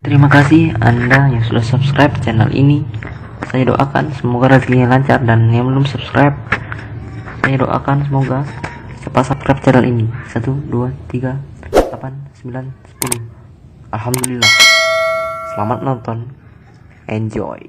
Terima kasih Anda yang sudah subscribe channel ini. Saya doakan semoga rezekinya lancar, dan yang belum subscribe, saya doakan semoga cepat subscribe channel ini. 1, 2, 3, 8, 9, 10. Alhamdulillah. Selamat nonton. Enjoy.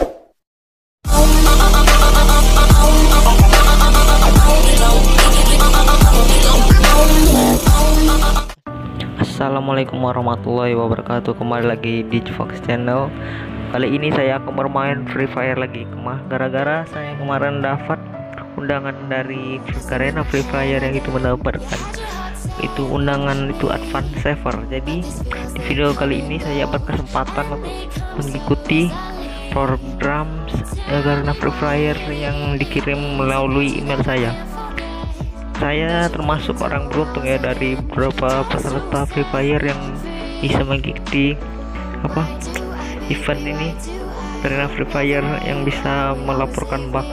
Assalamualaikum warahmatullahi wabarakatuh. Kembali lagi di Fox Channel. Kali ini saya akan bermain Free Fire lagi. Gara-gara saya kemarin dapat undangan dari Garena Free Fire yang itu mendapatkan itu undangan itu advance server. Jadi di video kali ini saya berkesempatan untuk mengikuti program Garena Free Fire yang dikirim melalui email saya. Saya termasuk orang beruntung ya, dari beberapa peserta Free Fire yang bisa mengikuti event ini, karena Free Fire yang bisa melaporkan bug.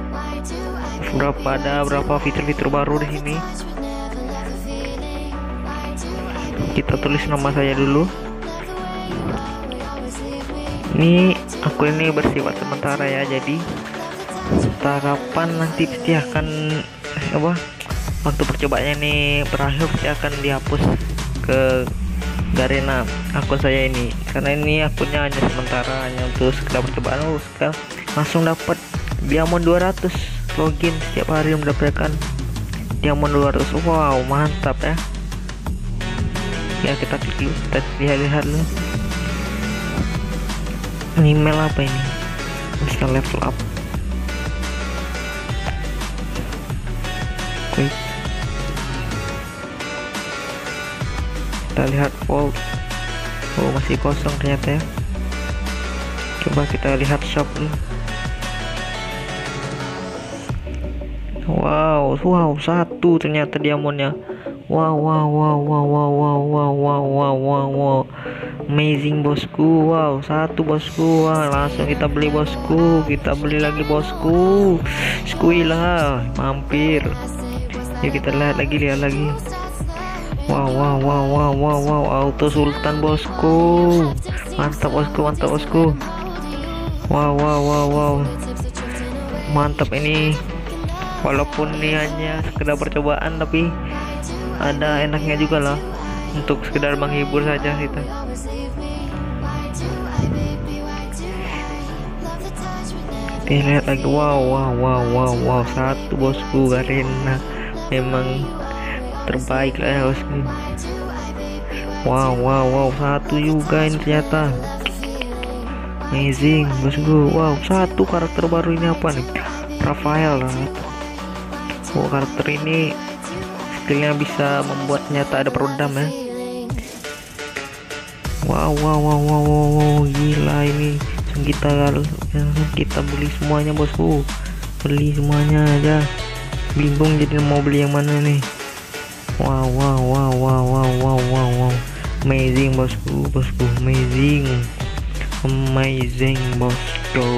Ada berapa fitur-fitur baru di sini. Kita tulis nama saya dulu. Ini aku ini bersifat sementara ya, jadi entah kapan nanti pasti akan waktu percobaannya nih berakhir pasti akan dihapus ke Garena akun saya ini, karena ini akunnya hanya sementara, hanya untuk sekedar percobaan. Sekarang langsung dapat diamond 200, login setiap hari mendapatkan diamond 200. Wow, mantap ya. Ya, kita klik dulu, kita lihat dulu email apa ini, bisa level up. Klik, kita lihat vault. Oh, masih kosong ternyata ya. Coba kita lihat shop nih. Wow, satu ternyata diamondnya. Wow, amazing bosku. Wow, satu bosku. Wah, langsung kita beli bosku, kita beli lagi bosku. Skuilah, mampir. Ya, kita lihat lagi. Wow, auto sultan bosku. Mantap bosku. Wow. Mantap ini. Walaupun ini hanya sekedar percobaan, tapi ada enaknya juga lah, untuk sekedar menghibur saja kita. Lihat lagi. Wow, satu bosku. Garena memang terbaik lah ya bosku. Wow, satu juga ini ternyata. Amazing bosku. Wow, satu karakter baru. Ini apa nih? Rafael lah. Oh, karakter ini skillnya bisa membuat nyata ada peredam ya. Wow, gila ini. Kita beli semuanya bosku, beli semuanya aja. Bingung jadi mau beli yang mana nih. Wow, amazing bosku, amazing bosku.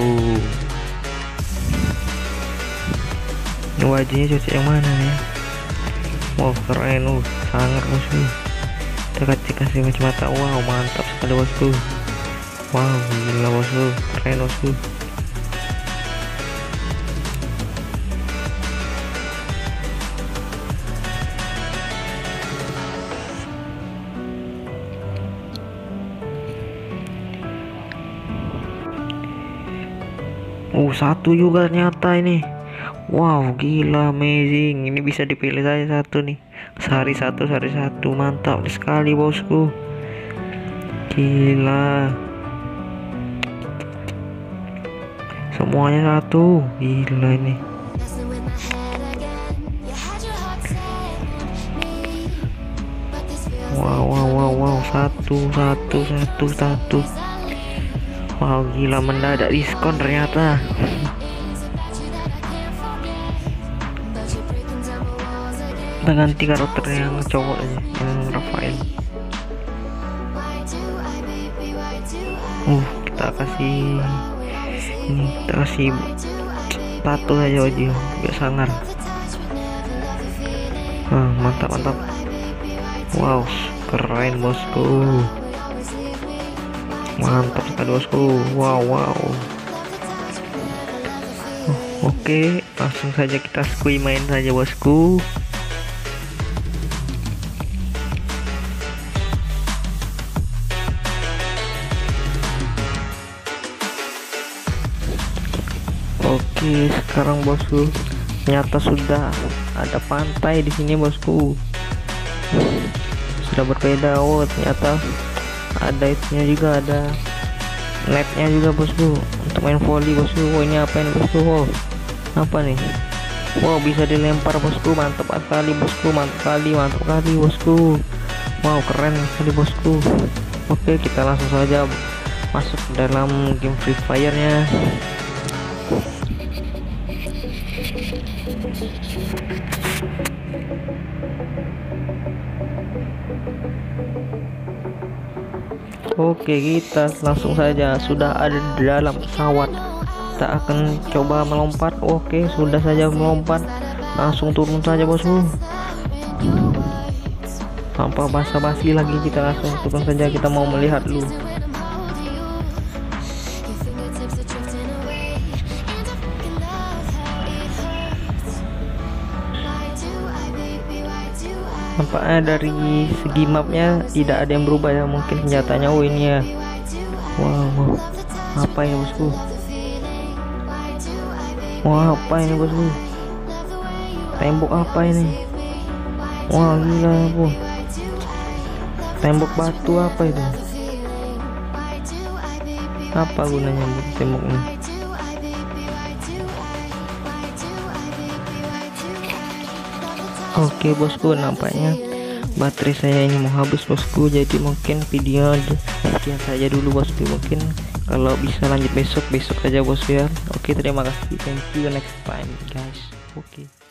Ini wajahnya cocok yang mana nih? Wow, keren, sangat bosku. Kita kasih kacamata. Wow, mantap sekali bosku. Wow, gila bosku, keren bosku. Satu juga ternyata ini. Wow, gila, amazing. Ini bisa dipilih saya satu nih. Sehari satu. Mantap sekali bosku. Gila. Semuanya satu. Gila ini. Wow, satu. Wow, gila, mendadak diskon ternyata. Kita ganti karakter yang cowok aja, yang Rafael. Kita kasih tato aja wajah biar sangar. Mantap. Wow, keren bosku. Mantap sekali bosku. Wow, wow. Oke, langsung saja kita skui main saja bosku. Oke, sekarang bosku, ternyata sudah ada pantai di sini bosku. Sudah berbeda. Oh, ternyata ada itunya juga, ada netnya juga bosku untuk main volley bosku. Oh, ini apa ini bosku? Oh, apa nih? Wow, bisa dilempar bosku. Mantap sekali bosku, mantap kali bosku. Wow, keren sekali bosku. Oke, kita langsung saja masuk dalam game Free Fire nya. Oke, kita langsung saja sudah ada di dalam pesawat. Kita akan coba melompat. Oke, sudah saja melompat. Langsung turun saja bosku. Tanpa basa-basi lagi, kita langsung turun saja. Kita mau melihat dulu. Nampaknya dari segi mapnya tidak ada yang berubah ya, mungkin senjatanya. Oh, ini ya. Wow, apa ini bosku? Wah, apa ini bosku? Tembok apa ini? Wah, gila bos. Tembok batu apa itu? Apa gunanya tembok ini? Oke bosku, nampaknya baterai saya ini mau habis bosku, jadi mungkin video sekian saja dulu bosku. Mungkin kalau bisa lanjut besok aja bosku ya. Oke, terima kasih, thank you, next time guys. Oke.